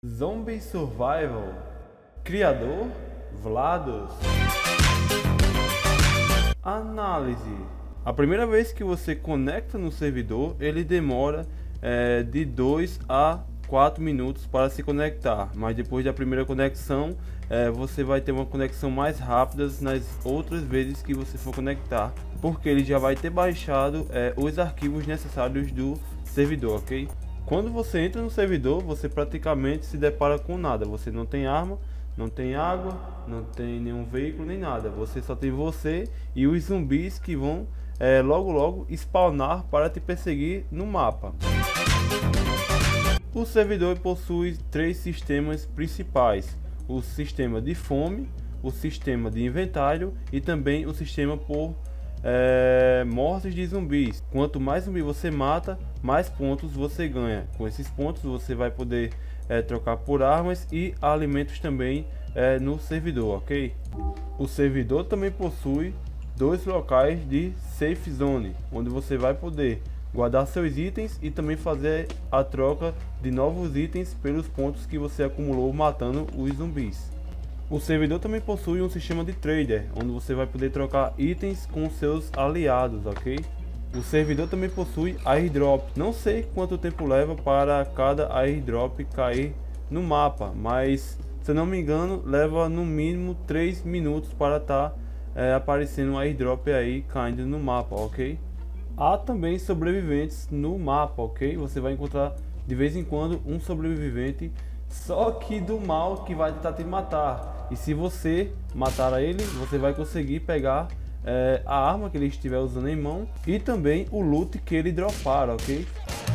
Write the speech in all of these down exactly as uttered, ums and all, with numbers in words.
Zombie Survival. Criador Vlados. Análise. A primeira vez que você conecta no servidor, ele demora é, de dois a quatro minutos para se conectar, mas depois da primeira conexão é, você vai ter uma conexão mais rápida nas outras vezes que você for conectar, porque ele já vai ter baixado é, os arquivos necessários do servidor, ok? Quando você entra no servidor, você praticamente se depara com nada. Você não tem arma, não tem água, não tem nenhum veículo nem nada. Você só tem você e os zumbis que vão é, logo logo spawnar para te perseguir no mapa. O servidor possui três sistemas principais: o sistema de fome, o sistema de inventário e também o sistema por é, mortes de zumbis. Quanto mais zumbi você mata, mais pontos você ganha. Com esses pontos você vai poder é, trocar por armas e alimentos também é, no servidor, ok? O servidor também possui dois locais de safe zone, onde você vai poder guardar seus itens e também fazer a troca de novos itens pelos pontos que você acumulou matando os zumbis. O servidor também possui um sistema de trader, onde você vai poder trocar itens com seus aliados, ok? O servidor também possui airdrop. Não sei quanto tempo leva para cada airdrop cair no mapa, mas se eu não me engano leva no mínimo três minutos para estar tá, é, aparecendo um airdrop aí caindo no mapa, ok? Há também sobreviventes no mapa, ok? Você vai encontrar de vez em quando um sobrevivente, só que do mal, que vai tentar te matar. E se você matar a ele, você vai conseguir pegar é, a arma que ele estiver usando em mão e também o loot que ele dropar, ok?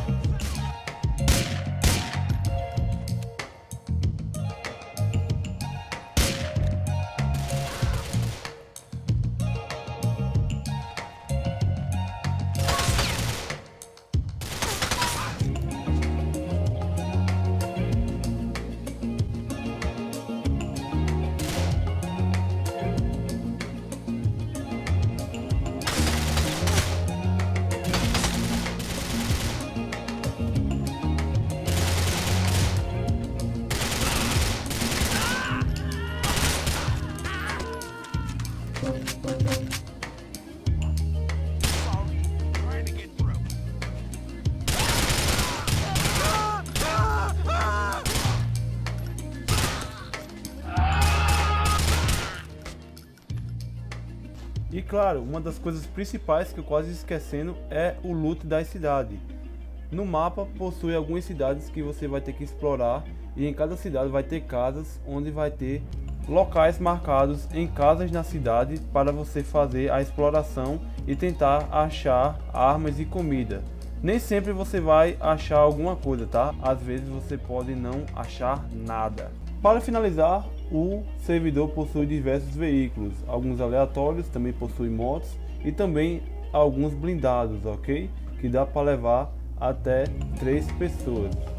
E claro, uma das coisas principais que eu quase esquecendo é o loot da cidade. No mapa possui algumas cidades que você vai ter que explorar, e em cada cidade vai ter casas onde vai ter locais marcados em casas na cidade para você fazer a exploração e tentar achar armas e comida. Nem sempre você vai achar alguma coisa, tá? Às vezes você pode não achar nada. Para finalizar, o servidor possui diversos veículos, alguns aleatórios, também possui motos e também alguns blindados, ok? Que dá para levar até três pessoas.